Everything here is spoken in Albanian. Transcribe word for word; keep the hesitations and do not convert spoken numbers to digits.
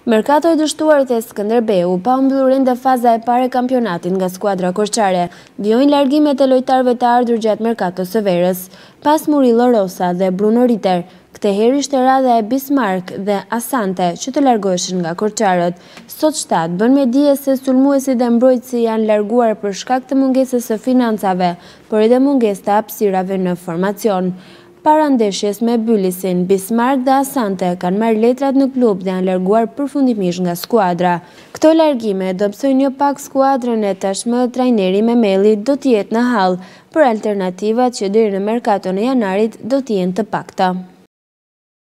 Merkato i dështuarit e Skënderbeu pa mbyllur dhe faza e parë e kampionatit nga skuadra korçare, vjojnë largimet e lojtarëve të ardhur gjatë merkatos së verës. Pas Murilo Rosa dhe Bruno Ritter, këtë herë ishte radha e Bismarck dhe Asante që të largoheshin nga korçarët. Sot shtat bën me dije se sulmuesi dhe mbrojtësi janë larguar për shkak të mungesës së financave, por edhe mungesë të hapësirave në formacion. Para ndeshjes me Bylisin, Bismarck dhe Asante kanë marrë letrat në klub dhe janë larguar përfundimisht nga skuadra. Këto largime do psojnë jo pak skuadrën e tashmë trajneri Memeli do të jetë në hall, për alternativat që deri në merkaton e janarit do të jenë të pakta.